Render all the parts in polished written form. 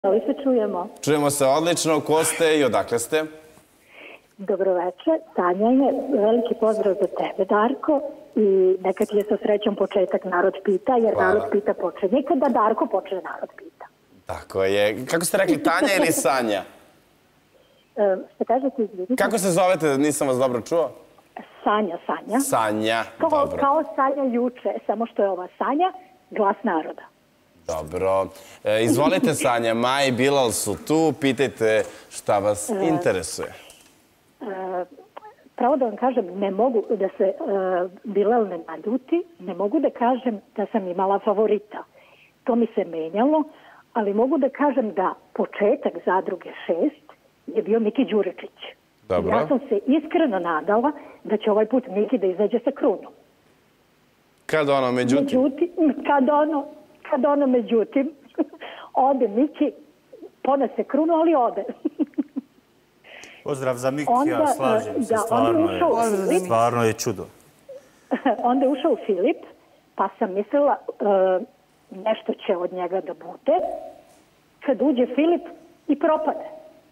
Ali se čujemo. Čujemo se odlično. Ko ste i odakle ste? Dobroveče, Tanja je. Veliki pozdrav za tebe, Darko. I neka ti je sa srećom početak Narod pita, jer Hvala. Narod pita počne. Nikada Darko počne Narod pita. Tako je. Kako ste rekli, Tanja ili Sanja? Šta kažete, izvinite? Kako se zovete? Nisam vas dobro čuo. Sanja. Sanja, dobro. Kao Sanja juče, samo što je ova Sanja glas naroda. Dobro. Izvolite, Sanja, Maja i Bilal su tu. Pitajte šta vas interesuje. Pravo da vam kažem, ne mogu da se Bilal ne naljuti, ne mogu da kažem da sam imala favorita. To mi se menjalo, ali mogu da kažem da početak Zadruge 6 je bio Miki Đuričić. Dobro. Ja sam se iskreno nadala da će ovaj put Miki da izađe sa krunom. Kad ono, međutim? Kad ono, međutim, ode Miki, ponese krunu, ali ode. Pozdrav za Mikija, slažem se, stvarno je čudo. Onda je ušao Filip, pa sam mislila nešto će od njega da bude. Kad uđe Filip i propade.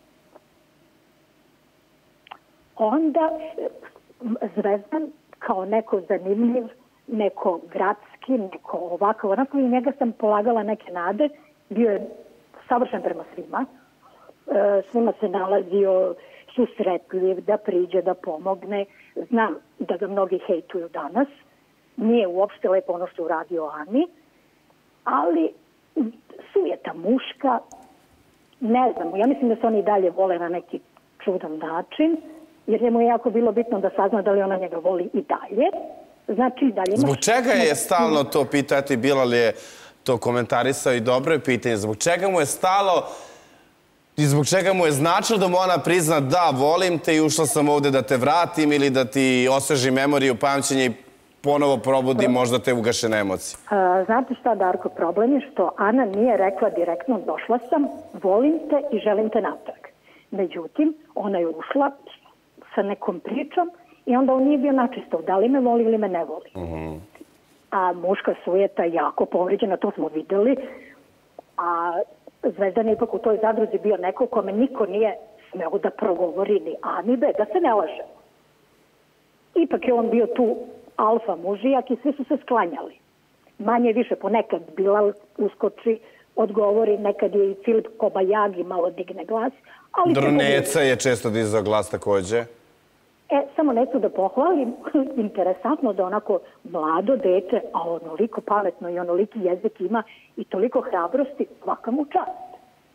Onda Zvezdan kao neko zanimljiv, neko gradski, neko ovakav, onako i njega sam polagala neke nade, bio je savršen prema svima. Svima se nalazio susretljiv, da priđe, da pomogne. Znam da ga mnogi hejtuju danas. Nije uopšte lepo ono što uradio Ani, ali sujeta muška, ne znam, ja mislim da se oni dalje vole na neki čudan način, jer njemu je jako bilo bitno da sazna da li ona njega voli i dalje. Znači, i dalje... Zbog čega je stalno to pitati? Bilal je to komentarisao i dobro je pitanje. Zbog čega mu je stalo i zbog čega mu je značilo da mu ona prizna da, volim te i ušla sam ovde da te vratim ili da ti osvežim memoriju, pamćenje i ponovo probudi možda te ugašene emocije? Znate šta, Darko, problem je što Ana nije rekla direktno došla sam, volim te i želim te natrag. Međutim, ona je ušla sa nekom pričom i onda on nije bio načisto, da li me voli ili me ne voli. A muška sujeta je jako povređena, to smo videli, a Zvezdan je ipak u toj zadruzi bio neko kome niko nije smeo da progovori ni Ani be, da se ne laže. Ipak je on bio tu alfa mužijak i svi su se sklanjali. Manje više ponekad Bilal uskoči, odgovori, nekad je i Filip Kobajagi malo digne glas. Neca je često dizao glas takođe. Samo neću da pohvalim, interesantno da onako mlado dete, a onoliko pametno i onoliki jezik ima i toliko hrabrosti, svaka mu čast.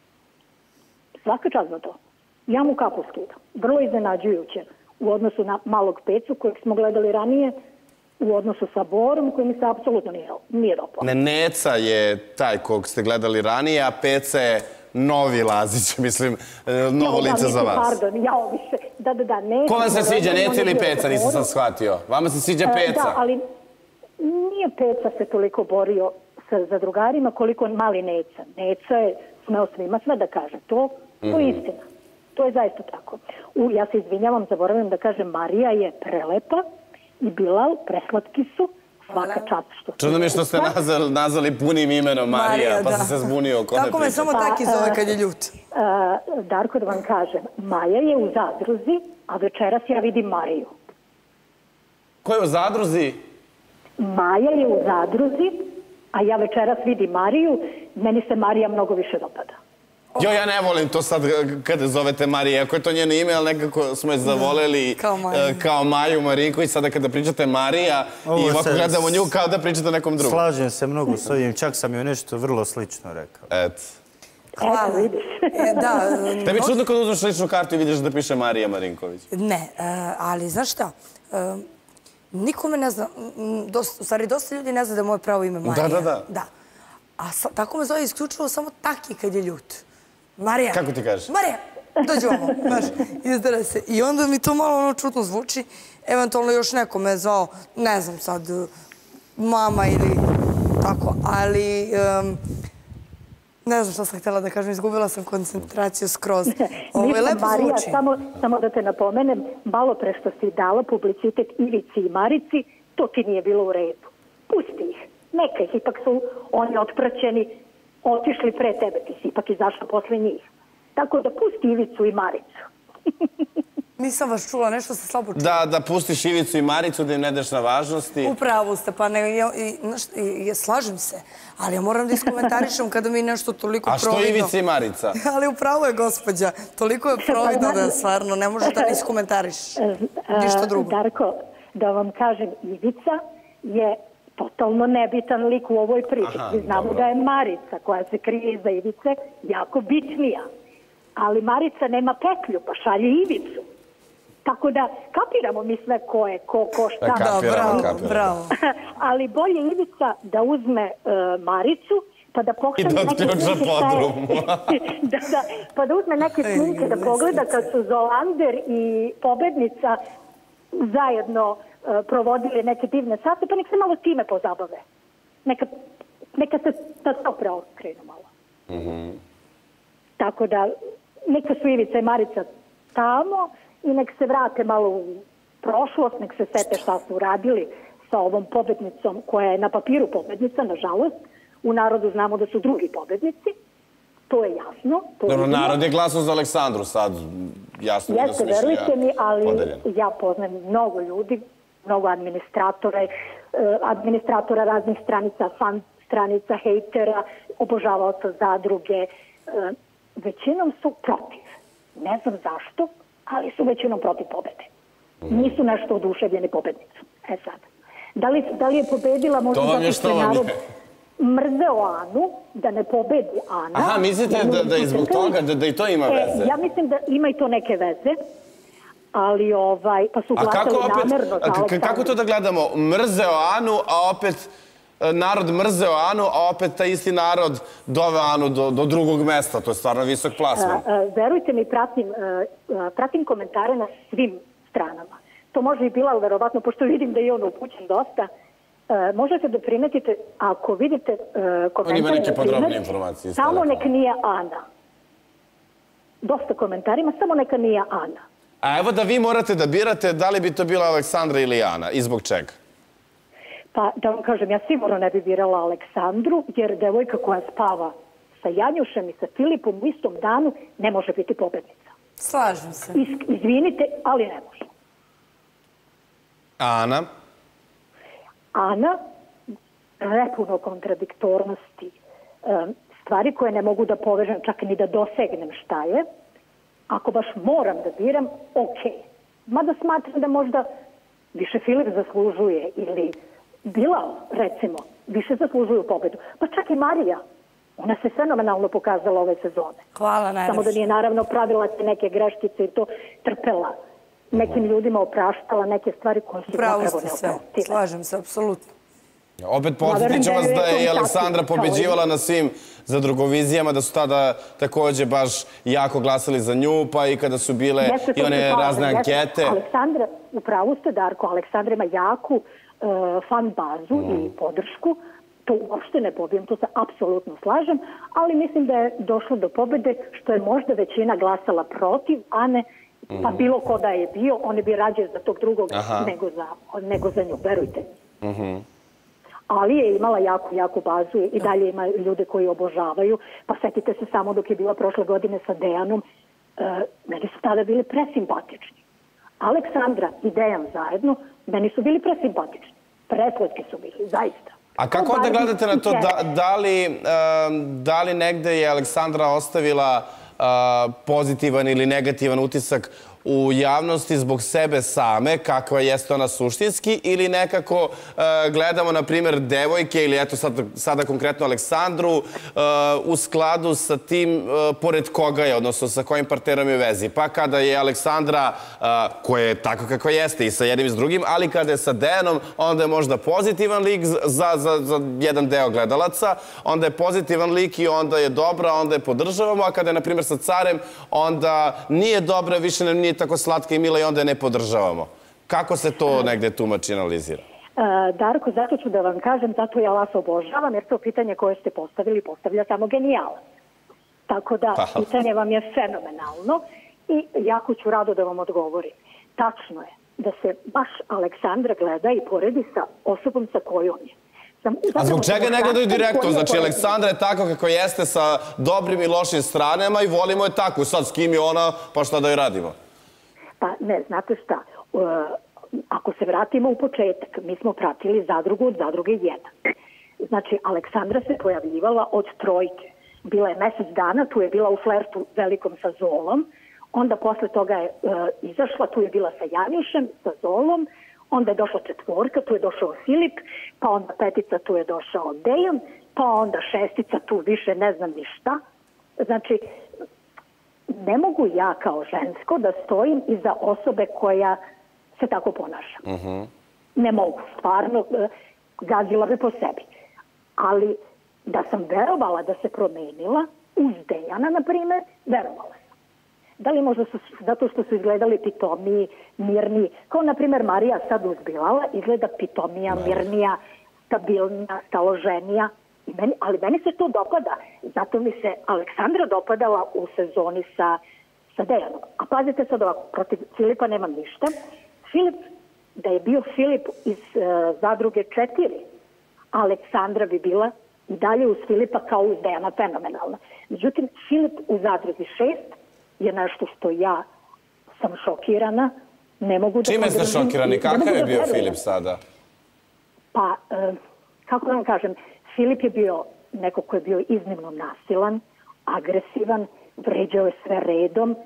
Svaka čast za to. Ja mu kapu skidam. Vrlo iznenađujuće u odnosu na Malog Pecu kojeg smo gledali ranije, u odnosu sa Borom koji mi se apsolutno nije dopao. Neca je taj kog ste gledali ranije, a Peca je novi Lazić, mislim, novo lice za vas. Pardon, više. Da, Neca. Ko vam se sviđa, Neca ili Peca, nisam sam shvatio. Vama se sviđa Peca? Da, ali nije Peca se toliko borio sa zadrugarima koliko mali Neca. Neca je smeo svima sve da kaže. To je istina. To je zaista tako. Ja se izvinjavam, zaboravim da kažem, Marija je prelepa i Bilal preslatki su. Svaka čast što su... Čudno mi što ste nazvali punim imenom Marija, pa sam se zbunio o kome pričam. Tako me samo taki zove kad je ljut. Darko, da vam kažem, Maja je u zadruzi, a večeras ja vidim Mariju. Ko je u zadruzi? Maja je u zadruzi, a ja večeras vidim Mariju. Meni se Marija mnogo više dopada. Ja ne volim to sad kada zovete Marija. Ako je to njeno ime, ali nekako smo je zavoleli kao Maju Marinković. Sada kada pričate Marija i ovako gledamo nju kao da pričate nekom drugom. Slažem se mnogo s ovim. Čak sam joj nešto vrlo slično rekao. Eto. Hvala. Vidiš. Tebi čudno kad uzmeš ličnu kartu i vidiš da piše Marija Marinković? Ne, ali znaš šta? Nikome ne zna, u stvari dosta ljudi ne zna da je moje pravo ime Marija. Da. A tako me zove isključivo samo taki kad je ljut. Marija. Kako ti kažeš? Marija, dođi ovamo, znaš, izdara se. I onda mi to malo ono čudno zvuči. Eventualno još neko me zvao, ne znam sad, mama ili tako, ali ne znam šta sam htjela da kažem, izgubila sam koncentraciju skroz. Ovo je lepo zvuči. Marija, samo da te napomenem, malo pre što si dala publicitet Ivici i Marici, to ti nije bilo u redu. Pusti ih, neka ih, ipak su oni otpraćeni. otišli pre tebe, ti si ipak izašla posle njih. Tako da pusti Ivicu i Maricu. Nisam vas čula, nešto se slabo čula. Da pustiš Ivicu i Maricu, da im ne daš na važnosti. Upravo ste, pa slažem se, ali ja moram da iskomentarišem kada mi nešto toliko providno... A što Ivica i Marica? Ali upravo je, gospođa, toliko je providno da stvarno ne možeš da ne iskomentariš. Ništa drugo. Darko, da vam kažem, Ivica je totalno nebitan lik u ovoj priči. Znamo da je Marica, koja se krije iza Ivice, jako bitnija. Ali Marica nema petlju, pa šalje Ivicu. Tako da kapiramo mi sve ko je, ko šta. Kapiramo. Bravo. Ali bolje Ivica da uzme Maricu, pa da pogleda neke snimke pa da uzme neke snimke da pogleda kad su Zolander i pobednica zajedno provodili neke divne sate, pa nek se malo time pozabave. Neka se to preokrenu malo. Tako da neka su Ivica i Marica tamo i nek se vrate malo u prošlost, nek se sete šta su uradili sa ovom pobednicom koja je na papiru pobednica, nažalost. U narodu znamo da su drugi pobednici. To je jasno. Dobro, narod je glasao za Aleksandru sad. Jasno je da su mišljenja verujte mi, ali podeljena. ja poznam mnogo ljudi, mnogo administratora raznih stranica, fan stranica, hejtera, obožavaoca zadruge. Većinom su protiv. Ne znam zašto, ali su većinom protiv pobede. Nisu nešto oduševljeni pobednicom. Sad. Da li je pobedila možda zato što je narod mrzeo Anu, da ne pobedi Ana? Aha, mislite da je zbog toga, da i to ima veze? Ja mislim da ima i to neke veze, ali pa su glasali namerno za Aleksandru. Kako to da gledamo? Mrzeo Anu, a opet narod mrzeo Anu, a opet taj isti narod doveo Anu do drugog mesta. To je stvarno visok plasman. Verujte mi, pratim komentare na svim stranama. To može i Bilal, verovatno, pošto vidim da je on upućen dosta. Možete da primetite, ako vidite komentare... On ima neke podrobne informacije. Samo nek nije Ana. Dosta komentarima, samo neka nije Ana. A evo da vi morate da birate da li bi to bila Aleksandra ili Ana i zbog čega? Pa da vam kažem, ja sigurno ne bi birala Aleksandru, jer devojka koja spava sa Janjušem i sa Filipom u istom danu ne može biti pobednica. Slažem se. Izvinite, ali ne može. Ana? Ana, prepuno kontradiktornosti, stvari koje ne mogu da povežem, čak ni da dosegnem šta je. Ako baš moram da biram, okej. Mada smatram da možda više Filip zaslužuje ili Bilal, recimo, više zaslužuju pobedu. Pa čak i Marija. Ona se fenomenalno pokazala ove sezone. Hvala najlepše. Samo da nije naravno pravila neke greškice i to trpela. Nekim ljudima opraštala neke stvari koje su zapravo neoprostile. Slažem se, apsolutno. Opet podsjetit ću vas da je i Aleksandra pobeđivala na svim zadrugovizijama, da su tada takođe baš jako glasali za nju, pa i kada su bile i one razne ankete. Aleksandra, upravo ste, Darko, Aleksandra ima jaku fan bazu i podršku. To uopšte ne pobijem, to se apsolutno slažem, ali mislim da je došlo do pobede što je možda većina glasala protiv Ane, pa bilo ko da je bio, oni bi rađe za tog drugog nego za nju, verujte. Ali je imala jaku bazu i dalje ima ljude koji obožavaju. Pa setite se samo dok je bila prošle godine sa Dejanom, meni su tada bili presimpatični. Aleksandra i Dejan zajedno, meni su bili presimpatični. Preslatki su bili, zaista. A kako onda gledate na to, da li negde je Aleksandra ostavila pozitivan ili negativan utisak u javnosti zbog sebe same, kakva jeste ona suštinski, ili nekako gledamo, na primjer, devojke, ili eto sada konkretno Aleksandru, u skladu sa tim pored koga je, odnosno sa kojim partnerom je u vezi. Pa kada je Aleksandra, koja je tako kakva jeste i sa jednim i s drugim, ali kada je sa Dejanom, onda je možda pozitivan lik za jedan deo gledalaca, onda je pozitivan lik i onda je dobra, onda je podržavamo, a kada je, na primjer, sa Carem, onda nije dobra, više nam nije tako slatka i mila i onda je ne podržavamo. Kako se to negde tumači i analizira? Darko, zato ću da vam kažem, zato ja vas obožavam, jer to pitanje koje ste postavili postavlja samo genijalac. Tako da, pitanje vam je fenomenalno i jako ću rado da vam odgovorim. Tačno je da se baš Aleksandra gleda i poredi sa osobom sa kojom je. A zbog čega ne gledaju direktno? Znači, Aleksandra je tako kako jeste sa dobrim i lošim stranama i volimo je tako. Sad, s kim je ona, pa šta da joj radimo? Pa ne, znate šta, ako se vratimo u početak, mi smo pratili Zadrugu od Zadruge 1. Znači, Aleksandra se pojavljivala od trojke. Bila je mesec dana, tu je bila u flertu velikom sa Zolom, onda posle toga je izašla, tu je bila sa Janjušem, sa Zolom, onda je došla četvorka, tu je došao Filip, pa onda petica, tu je došao Dejan, pa onda šestica, tu više ne znam ni šta. Znači, ne mogu ja kao žensko da stojim iza osobe koja se tako ponaša. Ne mogu, stvarno, gazila bi po sebi. Ali da sam verovala da se promenila, uz Dejana, na primer, verovala sam. Da li možda su, zato što su izgledali pitomiji, mirniji, kao na primer Marija sad uz Bilala, izgleda pitomija, mirnija, stabilnija, staloženija, ali meni se to dopada. Zato mi se Aleksandra dopadala u sezoni sa Dejanom. A pazite sad ovako, protiv Filipa nemam ništa. Filip, da je bio Filip iz Zadruge 4, Aleksandra bi bila i dalje uz Filipa kao uz Dejana, fenomenalna. Međutim, Filip u Zadruzi 6 je nešto što ja sam šokirana. Ne mogu da... Čime ste šokirani? Kakav je bio Filip sada? Pa, kako da vam kažem, Filip je bio neko ko je bio iznimno nasilan, agresivan, vređao je sve redom.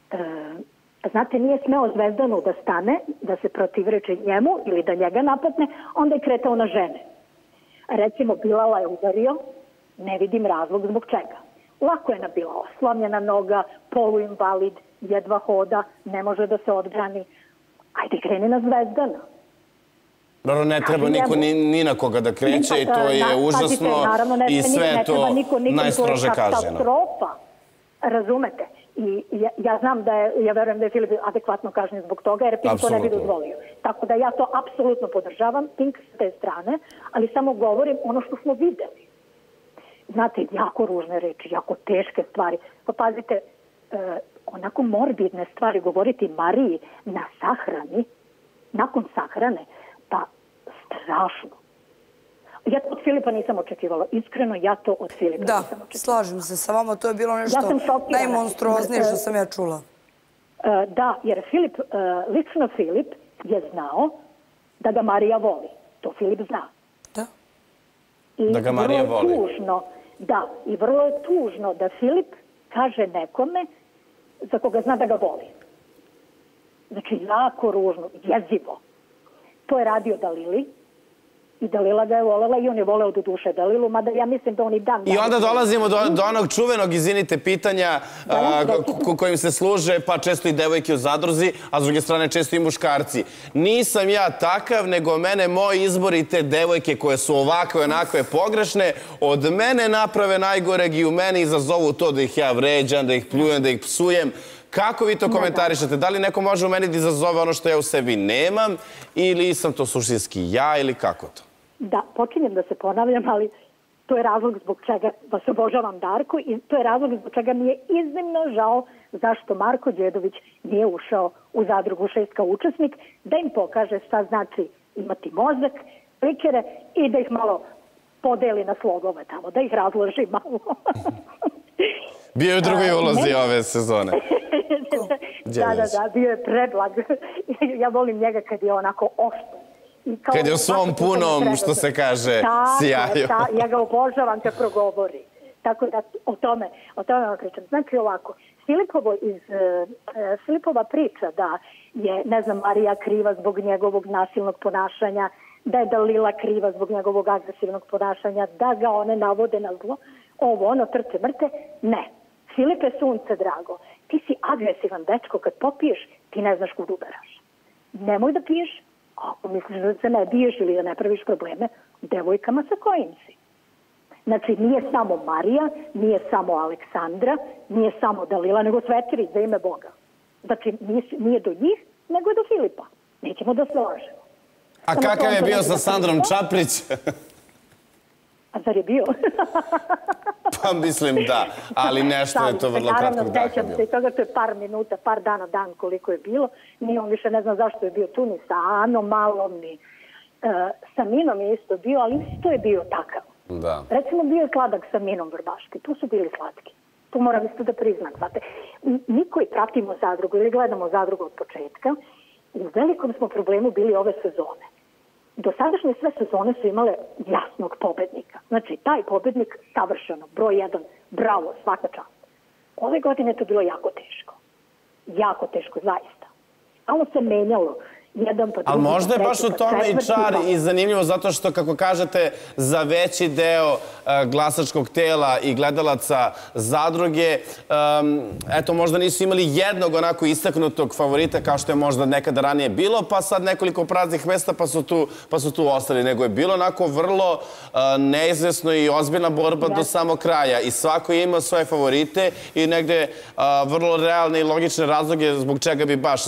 Znate, nije smeo Zvezdanu da stane, da se protivreče njemu ili da njega napadne, onda je kretao na žene. Recimo, Bilala je udario, ne vidim razlog zbog čega. Lako je na Bilala, slomljena noga, poluinvalid, jedva hoda, ne može da se odbrani. Ajde, kreni na Zvezdana. Naravno, ne treba niko ni na koga da kreće i to je užasno i sve to najstrože kaženo. Razumete? I ja znam da je, ja verujem da je Filip adekvatno kažnjen zbog toga, jer Pink to ne bi dozvolio. Tako da ja to apsolutno podržavam, Pink s te strane, ali samo govorim ono što smo videli. Znate, jako ružne reči, jako teške stvari. Pa pazite, onako morbidne stvari govoriti Mariji na sahrani, nakon sahrane, pa strašno. Ja to od Filipa nisam očekivala. Iskreno, ja to od Filipa nisam očekivala. Da, slažem se sa vama. To je bilo nešto najmonstruoznije što sam ja čula. Da, jer Filip, lično Filip je znao da ga Marija voli. To Filip zna. Da. Da ga Marija voli. Da, i vrlo je tužno da Filip kaže nekome za koga zna da ga voli. Znači, jako ružno, jezivo. To je radio Dalili. I Dalila ga je volela i on je voleo do duše Dalilu, mada ja mislim da on i dan... I onda dolazimo do onog čuvenog, izvinite, pitanja kojim se služe pa često i devojke u zadruzi, a s druge strane često i muškarci. Nisam ja takav, nego mene moj izbor i te devojke koje su ovakve, onakve pogrešne, od mene naprave najgoreg i u meni izazovu to da ih ja vređam, da ih pljujem, da ih psujem. Kako vi to komentarišete? Da li neko može u meni da izazove ono što ja u sebi nemam ili sam to suštinski ja ili kako to? Da, počinjem da se ponavljam, ali to je razlog zbog čega vas obožavam, Darko, i to je razlog zbog čega mi je iznimno žao zašto Marko Đedović nije ušao u Zadrugu 6 kao učesnik, da im pokaže šta znači imati mozak, klikere i da ih malo podeli na slogove tamo, da ih razloži malo. Bio je u drugoj ulozi ove sezone. Da, bio je preblag. Ja volim njega kad je onako oštar. Kad je u svom punom, što se kaže, sjaju. Ja ga obožavam kad progovori. Tako da o tome vam pričam. Znači ovako, Filipova priča da je, ne znam, Marija kriva zbog njegovog nasilnog ponašanja, da je Dalila kriva zbog njegovog agresivnog ponašanja, da ga one navode na zlo, ono, trce mrte, ne. Filipe, sunce drago, ti si agresivan dečko, kad popiješ, ti ne znaš kud udaraš. Nemoj da piješ, ako misliš da se ne biješ ili da ne praviš probleme, devojkama sa kojim si. Znači, nije samo Marija, nije samo Aleksandra, nije samo Dalila, nego Svetirić, za ime Boga. Znači, nije do njih, nego je do Filipa. Nećemo da se lažemo. A kakav je bio sa Sandrom Čaprić? A zar je bio? Pa mislim da, ali nešto je to vrlo kratkog daha bilo. Naravno, sećam se i toga, to je par minuta, par dana, dan koliko je bilo. Ni on više ne zna zašto je bio tu, ni sa Anom malom, ni... Sa Minom je isto bio, ali isto je bio takav. Da. Recimo, bio je sladak sa Minom Vrbaški. Tu su bili slatki. Tu moram isto da priznam. Znate, mi koji pratimo Zadrugu ili gledamo Zadrugu od početka, u velikom smo problemu bili ove sezone. Do sadašnje sve sezone su imale jasnog pobednika. Znači, taj pobednik savršeno, broj 1, bravo, svaka čast. Ove godine je to bilo jako teško. Jako teško, zaista. Malo se menjalo. Ali možda je baš u tome i čar i zanimljivo zato što, kako kažete, za veći deo glasačkog tela i gledalaca Zadruge, eto, možda nisu imali jednog onako istaknutog favorita kao što je možda nekada ranije bilo, pa sad nekoliko praznih mesta pa su tu ostali, nego je bilo onako vrlo neizvesno i ozbiljna borba do samog kraja i svako je imao svoje favorite i negde vrlo realne i logične razloge zbog čega bi baš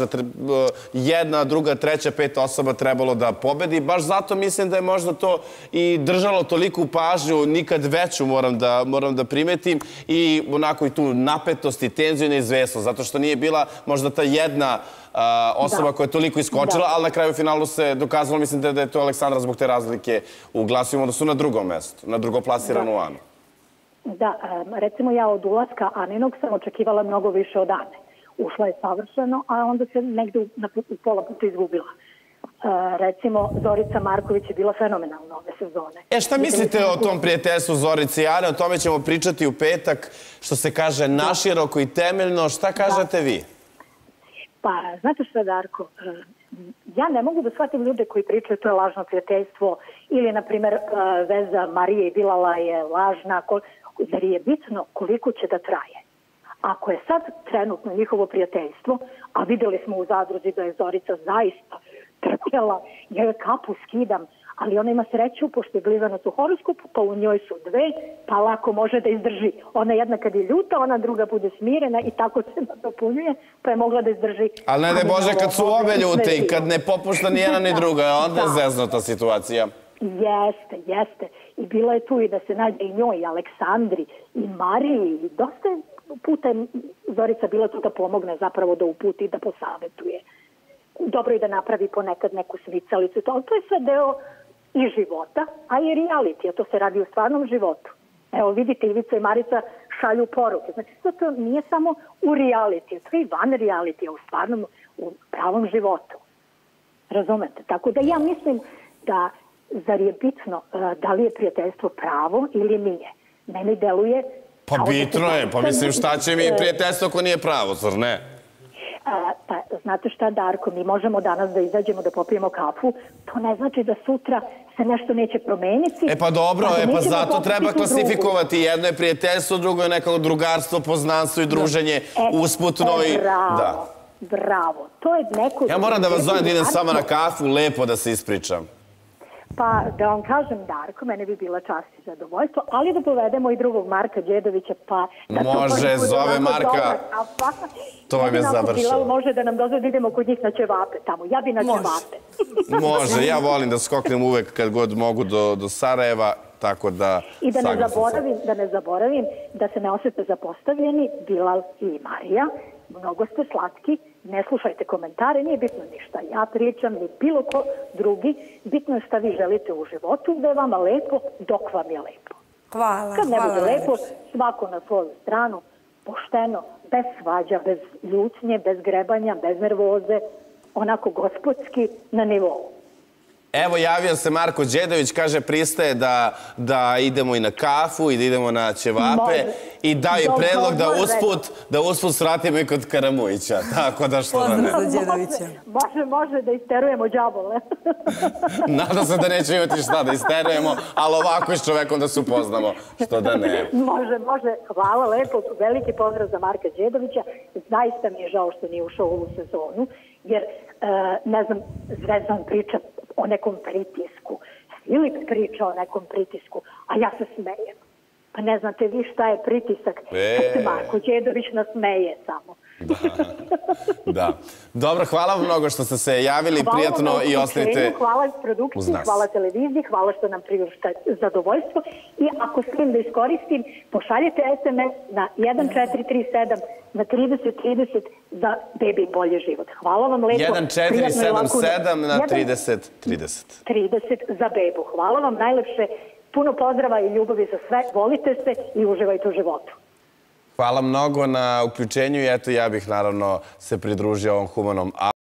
jedna, druga, treća, peta osoba trebalo da pobedi. Baš zato mislim da je možda to i držalo toliku pažnju, nikad veću moram da primetim i onako i tu napetost i tenziju i neizvesnost, zato što nije bila možda ta jedna osoba koja je toliko iskočila, ali na kraju finalu se dokazalo, mislim da je to Aleksandra zbog te razlike u glasovima, da su na drugom mestu, na drugoplasiranu Anu. Da, recimo ja od ulaska Aninog sam očekivala mnogo više od Ane. Ušla je savršeno, a onda se negde u pola puta izgubila. Recimo, Zorica Marković je bila fenomenalna ove sezone. Šta mislite o tom prijateljstvu Zorice i Ane? O tome ćemo pričati u petak, što se kaže naširoko i temeljno. Šta kažete vi? Pa, znate šta, Darko, ja ne mogu da shvatim ljude koji pričaju to je lažno prijateljstvo ili, na primjer, veza Marije i Bilala je lažna, jer je bitno koliko će da traje. Ako je sad trenutno njihovo prijateljstvo, a videli smo u Zadruzi da je Zorica zaista trpjela, ja joj kapu skidam, ali ona ima sreću, pošto je blizanac u horoskopu, pa u njoj su dve, pa lako može da izdrži. Ona jedna kad je ljuta, ona druga bude smirena i tako se nadopunjuje, pa je mogla da izdrži. Ali ne daj Bože kad su obe ljute i kad ne popušta ni jedna ni druga, onda je zeznuta situacija. Jeste. I bila je tu i da se nađe i njoj, i Aleksandri, i Mariji, i dosta puta je Zorica bila tu da pomogne zapravo da uputi i da posavetuje. Dobro je da napravi ponekad neku smicalicu, ali to je sve deo i života, a i reality, a to se radi u stvarnom životu. Evo vidite, Ivica i Marica šalju poruke. Znači, to nije samo u reality, to je i van reality, u stvarnom, u pravom životu. Razumete? Tako da ja mislim da zar je bitno da li je prijateljstvo pravo ili nije. Meni deluje... Pa bitno je, pa mislim šta će mi prijateljstvo ako nije pravo, zar ne? Pa znate šta, Darko, mi možemo danas da izađemo da popijemo kafu, to ne znači da sutra se nešto neće promeniti. Pa dobro, pa zato treba klasifikovati. Jedno je prijateljstvo, drugo je neko drugarstvo, poznanstvo i druženje usputno i... Bravo. To je neko... Ja moram da vas zovem da idem s vama na kafu, lepo da se ispričam. Pa da vam kažem, Darko, mene bi bila čast i zadovoljstvo, ali da povedemo i drugog Marka Đedovića, pa... Može, zove Marka. To vam je završeno. Može da nam dozvoli da idemo kod njih na ćevape tamo. Ja bi na ćevape. Može, ja volim da skoknem uvek kad god mogu do Sarajeva, tako da... I da ne zaboravim, da se ne osjete zapostavljeni, Bilal i Marija. Mnogo ste slatki, ne slušajte komentare, nije bitno ništa. Ja pričam, ni bilo ko drugi. Bitno je šta vi želite u životu, da je vama lepo, dok vam je lepo. Hvala. Kad ne bude lepo, svako na svoju stranu, pošteno, bez svađa, bez ljutnje, bez grebanja, bez nervoze, onako gospodski, na nivou. Evo, javio se Marko Đedović, kaže pristaje da idemo i na kafu i da idemo na ćevape i dao je predlog da usput svratimo i kod Karamujića. Tako da što da ne. Pozdrav za Đedovića. Može da isterujemo đabole. Nadam se da nećemo imati šta da isterujemo, ali ovako s čovekom da se upoznamo. Što da ne. Može. Hvala lepo. Veliki pozdrav za Marka Đedovića. Zaista mi je žao što nije ušao u ovu sezonu, jer, ne znam, Zvezdan priča o nekom pritisku. Filip priča o nekom pritisku, a ja se smejem. Pa ne znate vi šta je pritisak, kad se Marko Đedović nasmeje samo. Da. Dobro, hvala vam mnogo što ste se javili, prijatno i ostanite hvala produkciji, hvala televiziji, hvala što nam priušta zadovoljstvo i ako smijem da iskoristim, pošaljite SMS na 1437 na 3030 za bebi bolji život. Hvala vam lepo. 1477 na 3030. 30 za bebu. Hvala vam najlepše. Puno pozdrava i ljubavi za sve. Volite se i uživajte u životu. Hvala mnogo na uključenju i eto ja bih naravno se pridružio ovom humanom